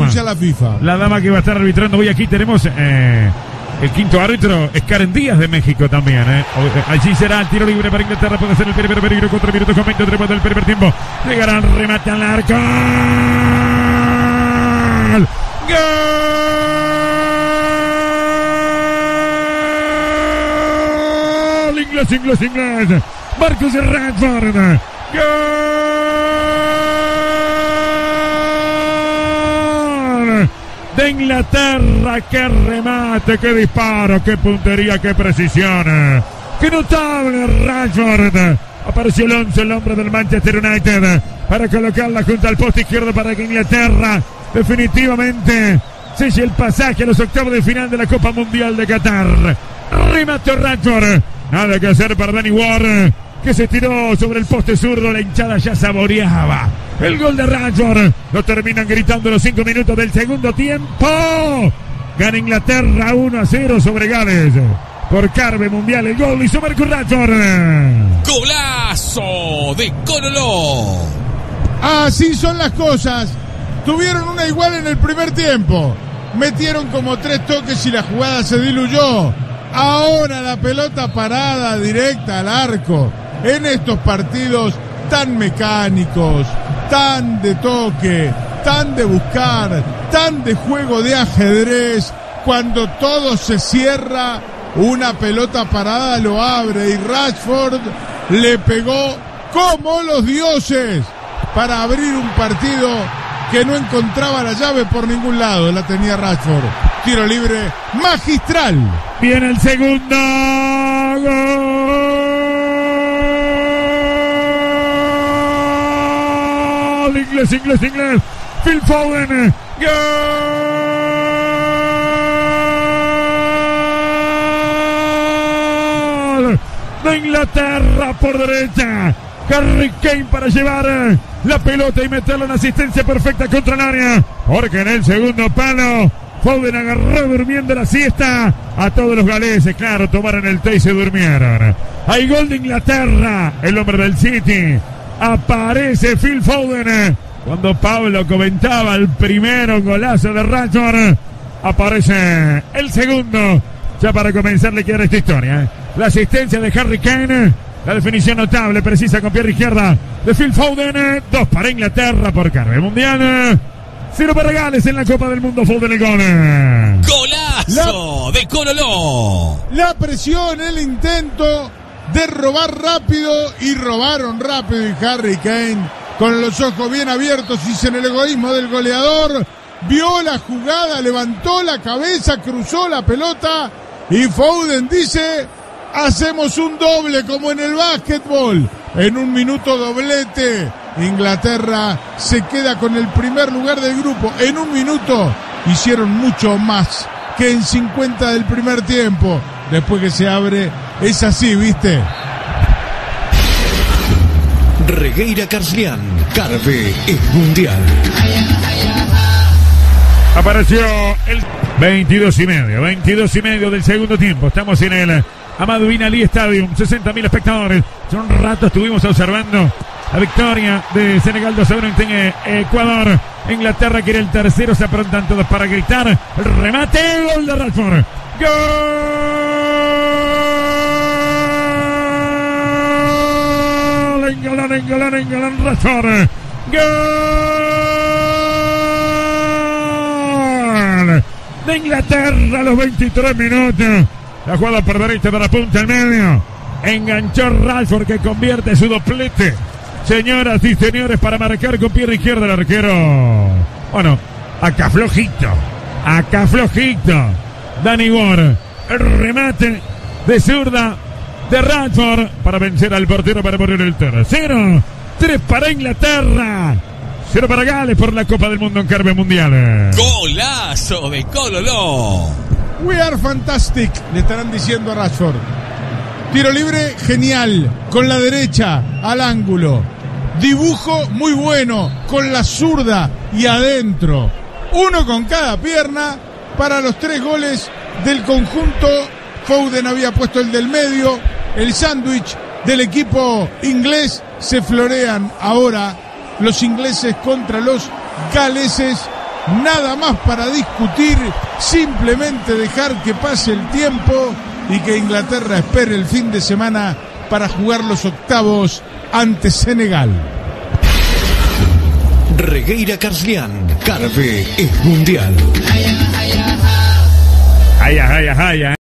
dama. La FIFA. La dama que va a estar arbitrando hoy. Aquí tenemos el quinto árbitro, es Karen Díaz de México también. Allí será el tiro libre para Inglaterra. Puede ser el primer peligro. 4 minutos con 23 del primer tiempo. Llegará el remate al arco. ¡Gol! Inglés. Marcus Rashford. ¡Gol! De Inglaterra, qué remate, qué disparo, qué puntería, qué precisión. Qué notable Rashford. Apareció el 11, el hombre del Manchester United, para colocarla junto al poste izquierdo para que Inglaterra definitivamente selle el pasaje a los octavos de final de la Copa Mundial de Qatar. Remate Rashford. Nada que hacer para Danny Ward, que se tiró sobre el poste zurdo. La hinchada ya saboreaba el gol de Rashford. Lo terminan gritando los 5 minutos del segundo tiempo. Gana Inglaterra 1-0 sobre Gales. Por Carve Mundial el gol hizo Marcus Rashford. Golazo de Cololó. Así son las cosas. Tuvieron una igual en el primer tiempo. Metieron como 3 toques y la jugada se diluyó. Ahora la pelota parada directa al arco. En estos partidos tan mecánicos, tan de toque, tan de buscar, tan de juego de ajedrez, cuando todo se cierra, una pelota parada lo abre y Rashford le pegó como los dioses para abrir un partido que no encontraba la llave por ningún lado. La tenía Rashford. Tiro libre magistral. Viene el segundo. Gol. Inglés. Phil Foden. Gol de Inglaterra por derecha. Harry Kane para llevar la pelota y meterla en asistencia perfecta contra el área. Porque en el segundo palo Foden agarró durmiendo la siesta a todos los galeses. Claro, tomaron el té y se durmieron. Hay gol de Inglaterra. El hombre del City. Aparece Phil Foden. Cuando Pablo comentaba el primero golazo de Rashford, aparece el segundo. Ya para comenzar le queda esta historia. La asistencia de Harry Kane. La definición notable, precisa con pierna izquierda de Phil Foden. 2 para Inglaterra por Carve Mundial. 0 para Gales en la Copa del Mundo. Foden el gol. Golazo de Cololó. La presión, el intento de robar rápido, y robaron rápido, y Harry Kane, con los ojos bien abiertos y sin el egoísmo del goleador, vio la jugada, levantó la cabeza, cruzó la pelota y Foden dice: hacemos un doble como en el básquetbol. En un minuto doblete. Inglaterra se queda con el primer lugar del grupo. En un minuto hicieron mucho más que en 50 del primer tiempo. Después que se abre, es así, ¿viste? Regueira Carslián. Carve es mundial. Apareció el 22 y medio del segundo tiempo. Estamos en el Amadou Bin Ali Stadium, 60.000 espectadores. Hace un rato estuvimos observando la victoria de Senegal 2-1 en Ecuador. Inglaterra quiere el tercero, se aprontan todos para gritar. El remate, gol de Rashford. ¡Gol! Engolán, Rashford. ¡Gol! De Inglaterra a los 23 minutos. La jugada por derecha de la punta al medio. Enganchó Rashford, que convierte su doblete. Señoras y señores, para marcar con pierna izquierda el arquero. Bueno, acá flojito. Danny Ward. El remate de zurda de Rashford para vencer al portero para poner el tercero. 3 para Inglaterra. 0 para Gales por la Copa del Mundo en Carve Mundial. Golazo de Cololó. We are fantastic, le estarán diciendo a Rashford. Tiro libre, genial, con la derecha, al ángulo. Dibujo muy bueno, con la zurda y adentro. Uno con cada pierna para los 3 goles del conjunto. Foden había puesto el del medio. El sándwich del equipo inglés. Se florean ahora los ingleses contra los galeses. nada más para discutir, simplemente dejar que pase el tiempo y que Inglaterra espere el fin de semana para jugar los octavos ante Senegal. Regueira Carslián, Carve es mundial. Ay,